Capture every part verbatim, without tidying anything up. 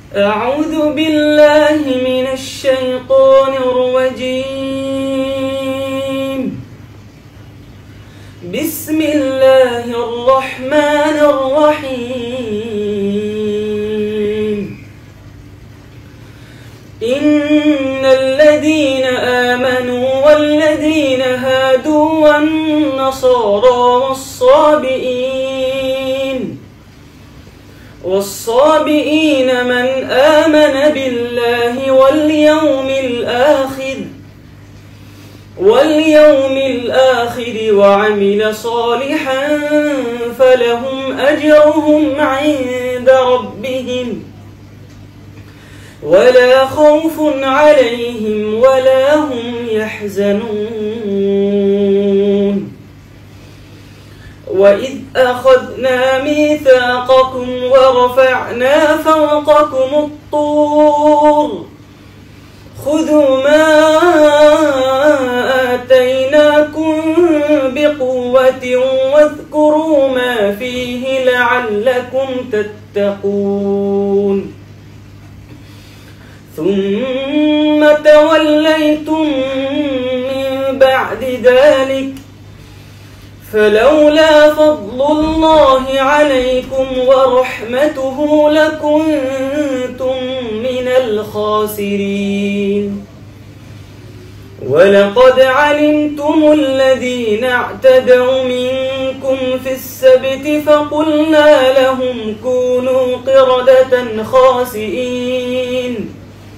أعوذ بالله من الشيطان الرجيم. بسم الله الرحمن الرحيم. إن الذين آمنوا والذين هادوا والنصارى والصابئين والصابئين من آمن بالله واليوم الآخر واليوم الآخر وعمل صالحا فلهم أجرهم عند ربهم ولا خوف عليهم ولا هم يحزنون. وإذ أخذنا ميثاقكم ورفعنا فوقكم الطور خذوا ما آتيناكم بقوة واذكروا ما فيه لعلكم تتقون. ثم توليتم من بعد ذلك فلولا فضل الله عليكم ورحمته لكنتم من الخاسرين. ولقد علمتم الذين اعتدوا منكم في السبت فقلنا لهم كونوا قردة خاسئين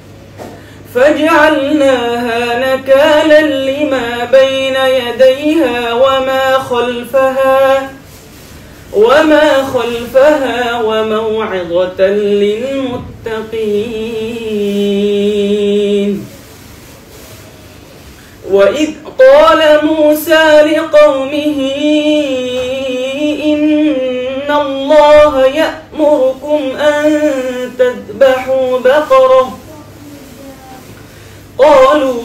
فجعلناها نكالا لما بين يديها وما خلفها وما خلفها وموعظة للمتقين. وإذ قال موسى لقومه إن الله يأمركم أن تذبحوا بقرة قالوا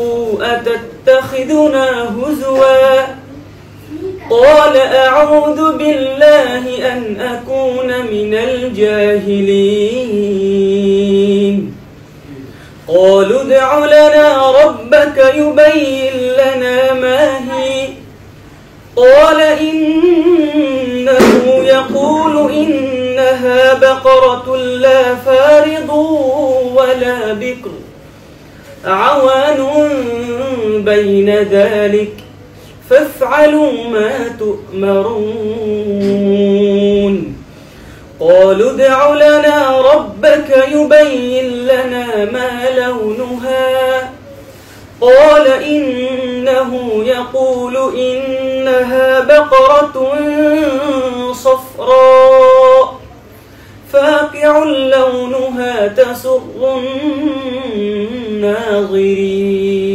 أتتخذنا هزوا قال أعوذ بالله أن أكون من الجاهلين. قالوا ادع لنا ربك يبين لنا ما هي قال إنه يقول إنها بقرة لا فارض ولا بكر عوان بين ذلك فافعلوا ما تؤمرون. قالوا ادع لنا ربك يبين لنا ما لونها قال إنه يقول إنها بقرة صفراء فاقع لونها تسر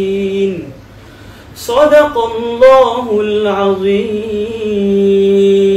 الناظرين. صدق الله العظيم.